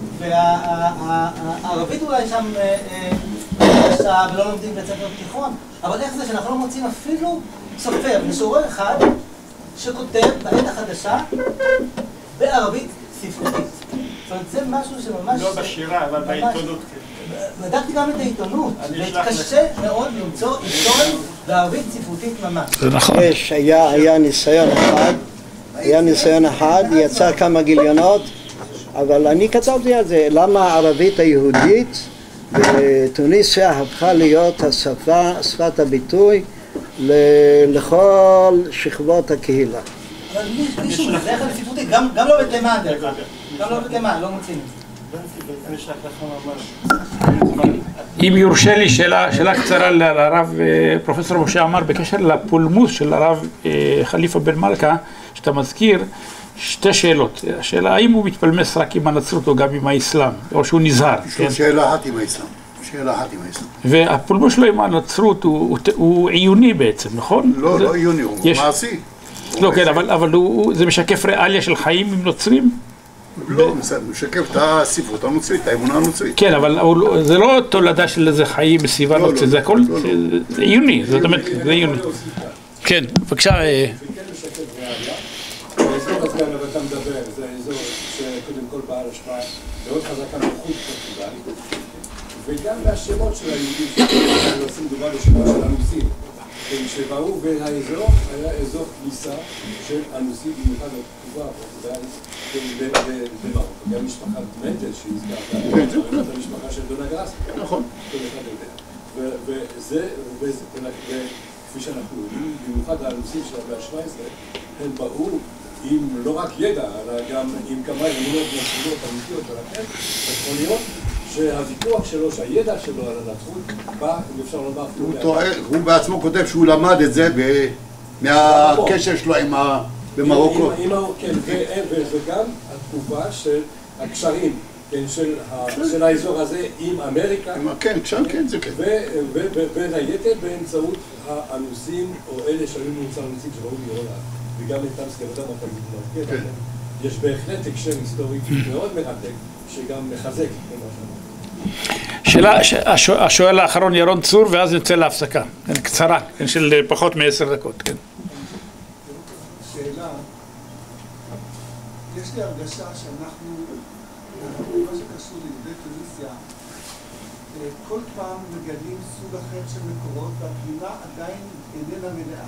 והערבית אולי שם קשה ולא לומדים בית ספר תיכון, אבל איך זה שאנחנו לא מוצאים אפילו סופר, משורר אחד, שכותב בעת החדשה בערבית ספרותית. זאת אומרת, זה משהו שממש... לא בשירה, אבל בעיתונות. בדקתי גם את העיתונות, וקשה מאוד למצוא עיתון בערבית ספרותית ממש. זה נכון. יש, היה ניסיון אחד, היה ניסיון אחד, יצא כמה גיליונות, אבל אני כתבתי על זה, למה הערבית היהודית בתוניסיה הפכה להיות השפה, שפת הביטוי לכל שכבות הקהילה. אבל מישהו, זה אחד ספרותית, גם לא בתימן דרך אגב, גם לא בתימן, לא מוצאים את זה. אם יורשה לי שאלה, שאלה קצרה לרב פרופסור משה עמאר בקשר לפולמוס של הרב חליפה בן מלכה, שאתה מזכיר, שתי שאלות. השאלה, האם הוא מתפלמס רק עם הנצרות או גם עם האסלאם, או שהוא נזהר? יש לו שאלה אחת עם האסלאם. שאלה אחת עם האסלאם. והפולמוס שלו עם הנצרות הוא עיוני בעצם, נכון? לא, לא עיוני, הוא מעשי. לא, כן, אבל זה משקף ריאליה של חיים עם נוצרים? לא, משקף את הספרות הנוצרית, את האמונה הנוצרית. כן, אבל זה לא תולדה של איזה חיים בסביבה נוצרית, זה הכל עיוני, זאת אומרת, זה עיוני. כן, בבקשה. האזור הזה עליו אתה מדבר, זה האזור שקודם כל בעל השפעה מאוד חזקה מחוץ פורטוגל, וגם מהשמות של היהודים שאנחנו עושים דובר לשמות של אנוסים, שבאו והאזור היה אזור כניסה של אנוסים במיוחד בתקופה הפורטוגלית במרוקו, גם משפחת מנדל שהזכרת, המשפחה של דונה גראס, נכון, כל אחד יודע, וזה, וכפי שאנחנו יודעים, במיוחד האנוסים של המאה ה-שבע עשרה, הם באו עם לא רק ידע, אלא גם עם כמה אמונות נוצריות אמיתיות, ולכן יכול להיות שהוויכוח שלו, שהידע שלו על הנצרות, בא, אם אפשר לומר, הוא בעצמו כותב שהוא למד את זה מהקשר שלו עם במרוקו. כן, וגם התקופה של הקשרים, כן, של האזור הזה עם אמריקה. כן, שם כן, זה כן. ובין היתר באמצעות האנוסים, או אלה שהיו נמצא אנוסים שבאו מהולנד, וגם את אמסטרדם אתה מתמקד. יש בהחלט הקשר היסטורי מאוד מרתק, שגם מחזק את מה שאמרנו. שאלה, השואל האחרון ירון צור, ואז נצא להפסקה. קצרה, של פחות מעשר דקות, כן. שאלה, יש לי הרגשה שאנחנו, מה שקשור ליהודי תוניסיה, כל פעם מגלים סוג אחר של מקורות, והתמונה עדיין איננה מלאה.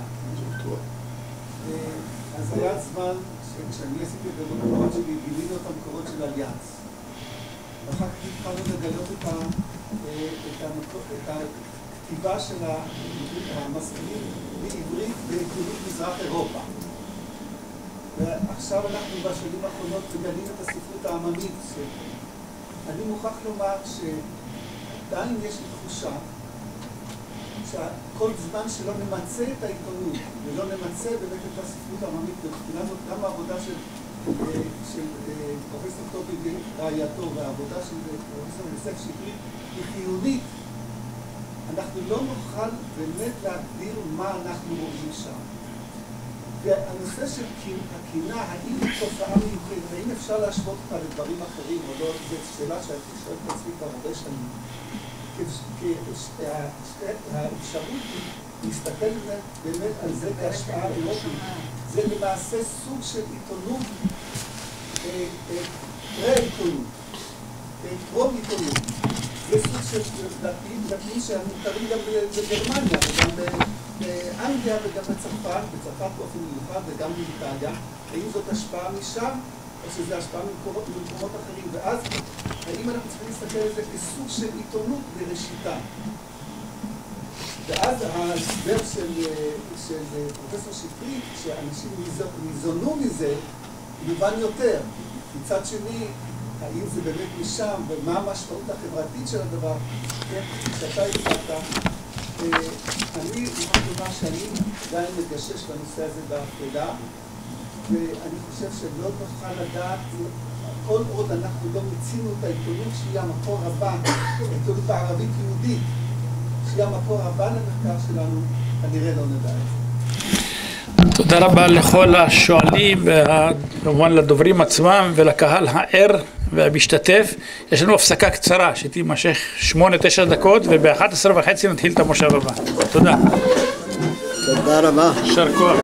אז היה זמן שכשאני עשיתי את המקורות שלי, גילינו את המקורות של אליאנס. ואחר כך התחלנו לגלות את הכתיבה של המשכילים בעברית בעיתונות מזרח אירופה. ועכשיו אנחנו בשנים האחרונות מגלים את הספרות העממית. אני מוכרח לומר שעדיין יש לי תחושה שכל זמן שלא נמצא את העיתונות ולא נמצא באמת את הספרות העממית, ובחינה זאת גם העבודה של של פרופסור טובי רעייתו והעבודה של פרופסור יוסף שטרית היא חיונית. אנחנו לא נוכל באמת להגדיר מה אנחנו רואים שם. והנושא של הקינה, האם היא תופעה מיוחדת, האם אפשר להשוות אותה לדברים אחרים או לא, זו שאלה שאני שואל את עצמי כבר הרבה שנים. האפשרות היא להסתכל באמת על זה כהשפעה אירופית. זה למעשה סוג של עיתונות, פרה-עיתונות, טרום עיתונות. זה סוג של דתיים שמוכרים גם בגרמניה וגם באנגליה וגם בצרפת, בצרפת באופן מיוחד וגם באיטליה. האם זאת השפעה משם או שזו השפעה ממקומות אחרים? ואז האם אנחנו צריכים להסתכל על זה כסוג של עיתונות בראשיתה? ואז ההסבר של פרופסור שטרית, שאנשים ניזונו מזה, יובן יותר. מצד שני, האם זה באמת משם, ומה המשמעות החברתית של הדבר, כן, שאתה הצעת, אני מוכרח לומר שאני עדיין מגשש בנושא הזה באפלה, ואני חושב שלא נוכל לדעת, כל עוד אנחנו לא מצינו את העיתונות שהיא המקור הבא, העיתונות הערבית יהודית, שהיא המקור הבא למחקר שלנו, כנראה לא נדע את זה. תודה רבה לכל השואלים, וכמובן לדוברים עצמם ולקהל הער והמשתתף. יש לנו הפסקה קצרה שתימשך שמונה תשע דקות, וב-אחת עשרה וחצי נתחיל את המושב הבא. תודה. תודה רבה. יישר כוח.